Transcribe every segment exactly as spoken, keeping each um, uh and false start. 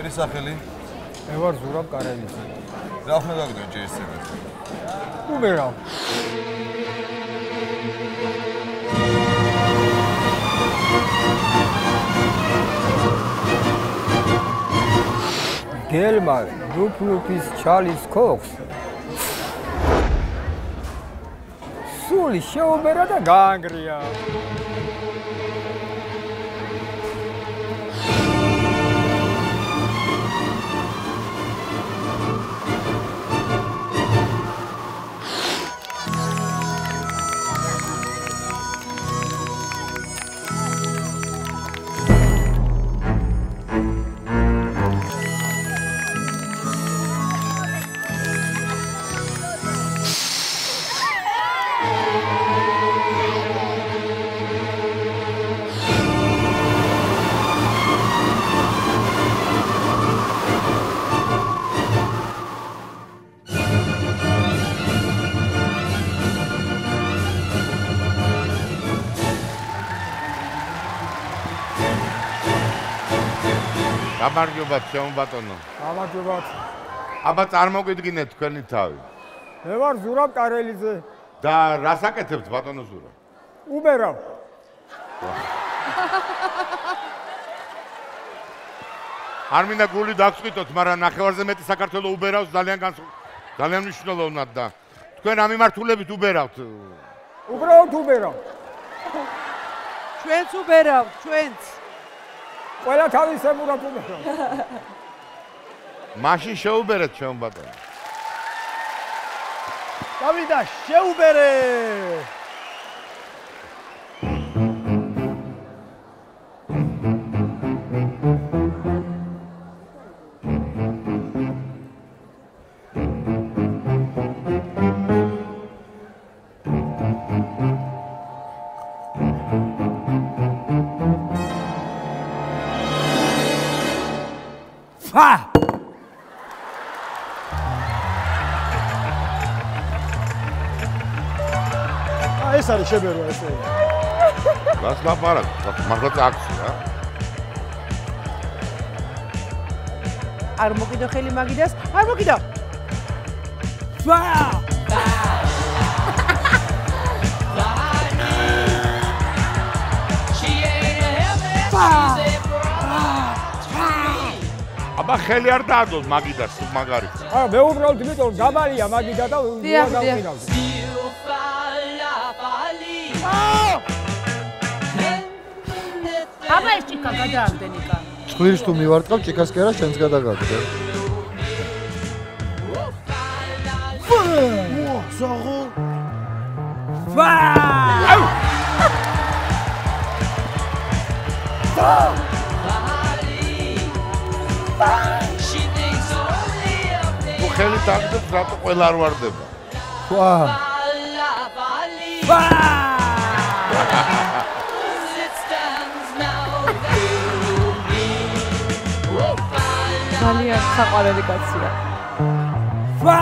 Твერი სახელი? მე ვარ ზურაბ კარალიძე. რა ხმა გაგდო ჯერ-ჯერს? უბერავ. გელმა ლუფ-ლუფის ჩალის ქოხს სული შეუბერა და გაანგრია. გამარჯობათ ჩემო ბატონო. გამარჯობათ. აბა წარმოგიდგინეთ თქვენი თავი. მე ვარ ზურაბ კარალიძე. და რას აკეთებთ ბატონო ზურაბ? უბერავ. არ მინდა გული დაგწყვიტოთ, მაგრამ ნახევარზე მეტი საქართველოს უბერავს ძალიან ძალიან მნიშვნელოვნად და თქვენ ამ მიმართულებით უბერავთ. უბრალოდ უბერავ. ჩვენც უბერავთ, ჩვენც. ყველა თავისებურად უბერავ. მაშინ შეუბერეთ ჩემო ბატონო. დავიდა, შეუბერე. ფა ეს არის შებერვა ესე. რას ლაპარაკობ? მაგრამ წაქვსი რა. არ მოკიდო ხელი მაგიდას, არ მოკიდო. ფა აბა ხელი არ დაადოს მაგიდას მაგარით. აა მე უბრალოდ იმიტომ გაბალია მაგიდა და უა გავყინავდი. აბა ეს ჭიქა გადააგდენიკა. წყვილს თუ მივარტყავ ჭიქას კი არა შენს გადაგაგდე. ვაუ, ზაღო. ვაუ! ვაუ! თუ ხელი დაგდებს რატო ყველა არ ვარდება? ვა! ვა! ძალიან საყვარელი კაცია. ვა!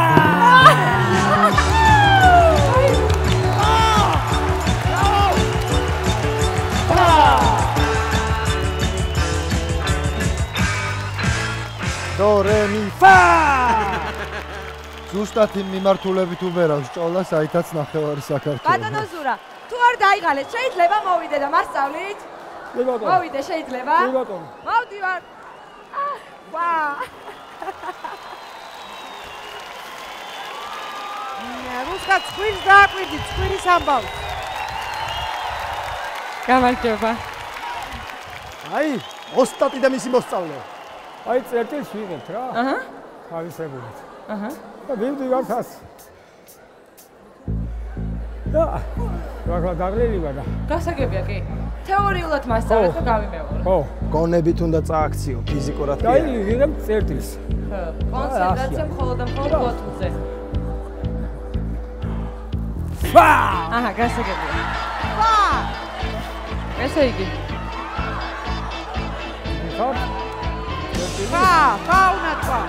დო რე მი ფა ზუსტად იმ მიმართულებით უბერავს ჭოლა საითაც ნახევარი საქართველოს. ბატონო ზურა, თუ არ დაიღალეთ, შეიძლება მოვიდე და მასწავლით? მე ბატონო. მოვიდე, შეიძლება? მე ბატონო. მოვდივარ. ვა! რუსკა წყვილს დააკვირდი, წყვილის ამბავს. გამარჯობა. აი, ოსტატი და მისი მოსწავლე. აი წერტილს ვიღებთ რა. აჰა. თავისებურად. აჰა. და ვიმდივართ ას. და რა დაღლილია და. გასაგებია კი. თეორიულად მასწავლეთ და გავიმეორო. ხო. გონებით უნდა წააქციო ფიზიკურად. და აი ვიღებ წერტილს. ხო. კონცენტრაცია მხოლოდ და მხოლოდ ბოთლზე. ფა! აჰა, გასაგებია. ფა! ესე იგი. ხო? ფა, ფა უნდა თქვა.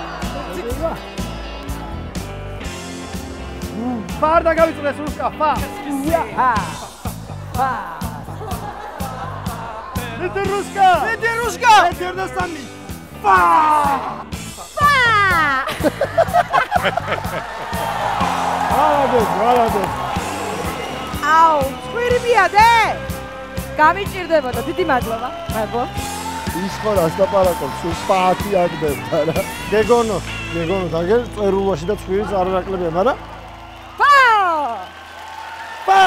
ფარ და გავიწრეს რუსკა, ფა. ჰა. ფა. Это русская! Это русская! Это иностранный! არადე, არადე. აუ, წვირი მიადე. გამიჭირდებოდა, დიდი მადლობა. მეგო. ის ხო რას ლაპარაკობს, სულ პაათი აგდებდა რა. გეგონო, გეგონო, დაგერ წერულაში და ცხვირის არ არაკლებია, მაგრამ პა! პა!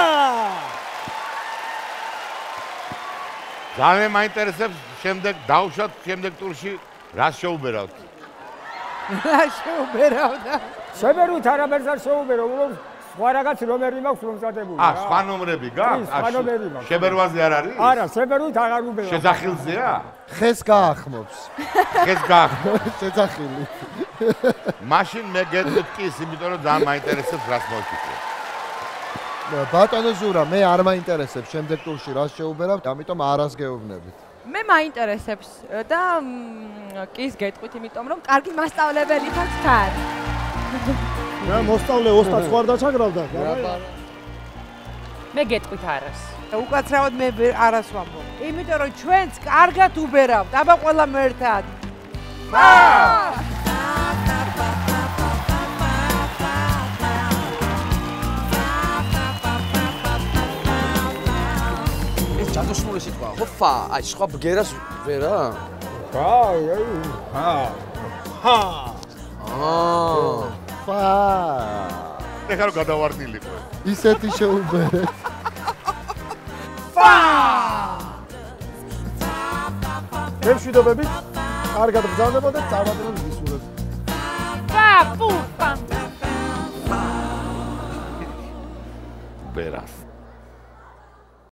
ძალიან მაინტერესებს შემდეგ დავუშვათ შემდეგ ტურში რას შეუბერავთ. რა შეუბერავდა? შებერვით არაფერს არ შეუბერო, უბრალოდ სხვა რაღაც ნომერი მაქვს მომზადებული. ა, სხვა ნომრები გაქვს? სხვა ნომერი მაქვს. შებერვაზე არ არის? არა, შებერვით აღარ უბერო. შეძახილზეა? ხეს გაახმობს. ხეს გაახმობს. შეძახილი. მაშინ მე გეტყვით კი ის, იმიტომ რომ ძალიან მაინტერესებს რას მოვიქცე. ბატონო ზურა, მე არ მაინტერესებს შემდეგ ტურში რას შეუბერავთ, ამიტომ არას გეუბნებით. მე მაინტერესებს და კის გეტყვით, იმიტომ რომ კარგი მასწავლებელი ხარ ხარ. რა მოსწავლე ოსტატს ხარ დაჩაგრავდა? მე გეტყვით არას. უკაცრავად მე არას ვამბობ. იმიტომ რომ ჩვენც კარგად უბერავთ, აბა ყველა ერთად. ეს ჯადოსნური სიტყვა ხო ფა? აი სხვა ბგერას ვერა? ხა, აი, ხა. ხა. აა. ფა. ეხლა რომ გადავარდნილიყო. ისეთი შეუბერეთ. მშვიდობებით, კარგად ბრძანდება და წარმატებას გისურვებ. პა, პუ, პა. ბერას.